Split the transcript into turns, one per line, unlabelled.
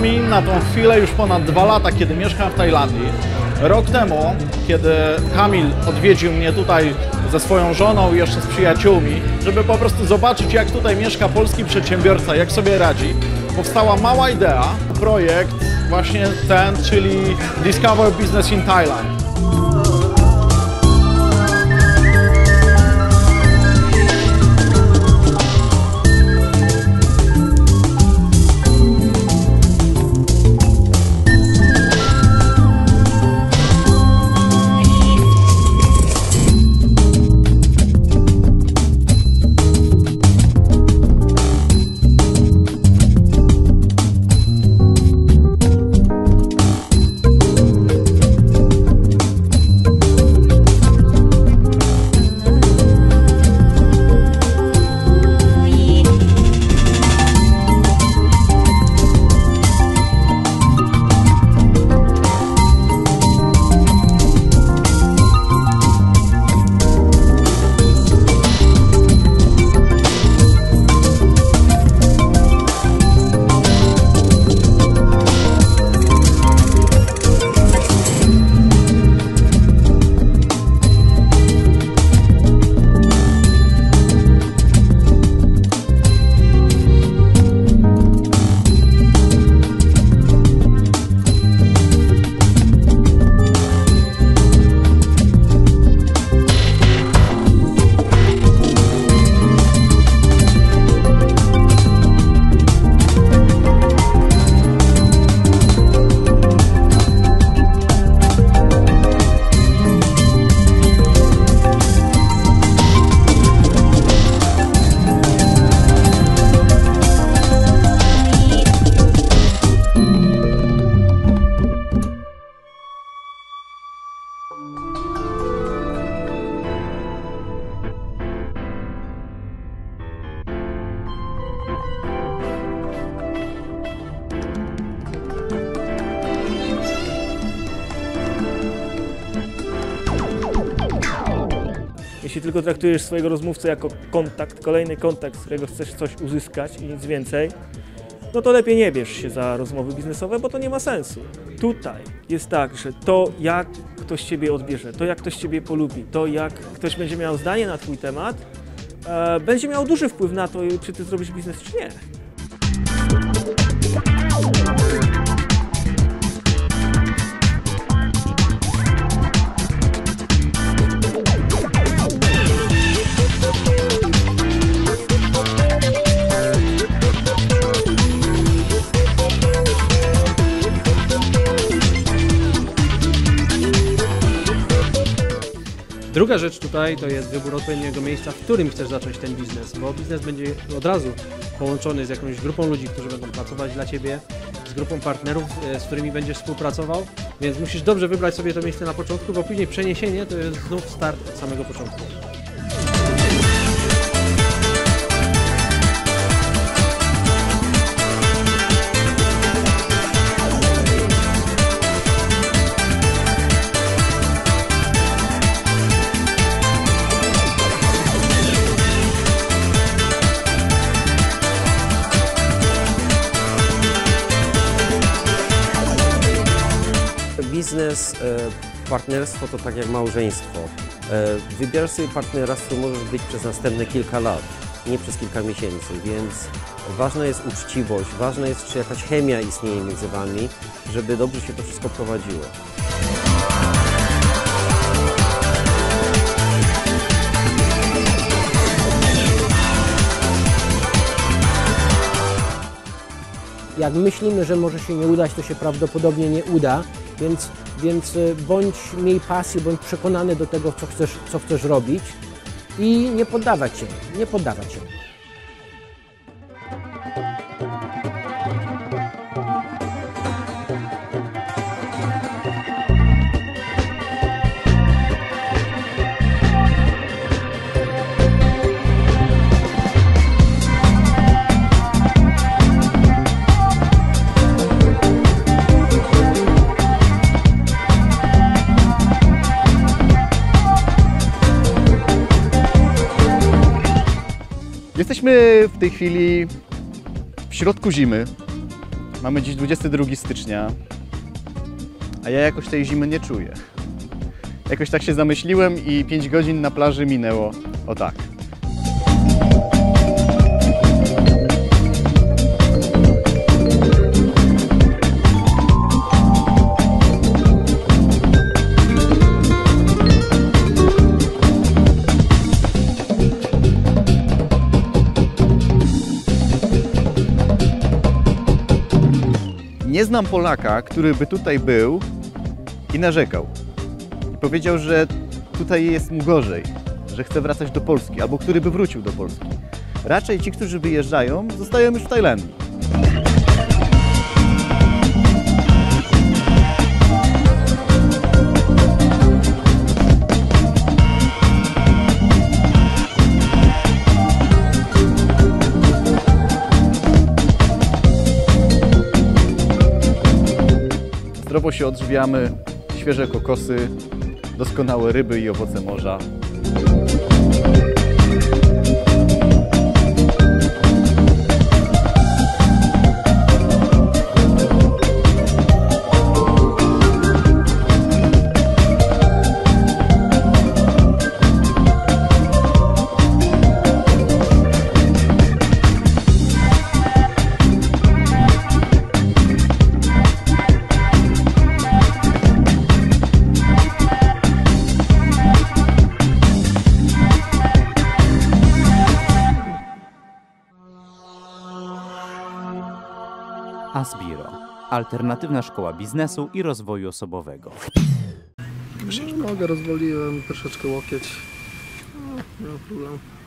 mi na tą chwilę już ponad 2 lata, kiedy mieszkam w Tajlandii. Rok temu, kiedy Kamil odwiedził mnie tutaj ze swoją żoną i jeszcze z przyjaciółmi, żeby po prostu zobaczyć, jak tutaj mieszka polski przedsiębiorca, jak sobie radzi, powstała mała idea, projekt właśnie ten, czyli Discover Business in Thailand.
Jeśli tylko traktujesz swojego rozmówcę jako kontakt, kolejny kontakt, z którego chcesz coś uzyskać i nic więcej, no to lepiej nie bierz się za rozmowy biznesowe, bo to nie ma sensu. Tutaj jest tak, że to, jak ktoś Ciebie odbierze, to jak ktoś Ciebie polubi, to jak ktoś będzie miał zdanie na Twój temat, będzie miał duży wpływ na to, czy Ty zrobisz biznes, czy nie.
Druga rzecz tutaj to jest wybór odpowiedniego miejsca, w którym chcesz zacząć ten biznes, bo biznes będzie od razu połączony z jakąś grupą ludzi, którzy będą pracować dla Ciebie, z grupą partnerów, z którymi będziesz współpracował, więc musisz dobrze wybrać sobie to miejsce na początku, bo później przeniesienie to jest znów start od samego początku.
Biznes, partnerstwo to tak jak małżeństwo. Wybierasz sobie partnera, z którym możesz być przez następne kilka lat, nie przez kilka miesięcy, więc ważna jest uczciwość, ważne jest, czy jakaś chemia istnieje między Wami, żeby dobrze się to wszystko prowadziło.
Jak myślimy, że może się nie udać, to się prawdopodobnie nie uda, więc miej pasję, bądź przekonany do tego, co chcesz robić i nie poddawać się, nie poddawać się.
Jesteśmy w tej chwili w środku zimy. Mamy dziś 22 stycznia, a ja jakoś tej zimy nie czuję. Jakoś tak się zamyśliłem i 5 godzin na plaży minęło o tak. Nie znam Polaka, który by tutaj był i narzekał. I powiedział, że tutaj jest mu gorzej, że chce wracać do Polski, albo który by wrócił do Polski. Raczej ci, którzy wyjeżdżają, zostają już w Tajlandii. Zdrowo się odżywiamy, świeże kokosy, doskonałe ryby i owoce morza.
Asbiro. Alternatywna szkoła biznesu i rozwoju osobowego.
Nogę rozwaliłem, troszeczkę łokieć. No, nie ma problemu.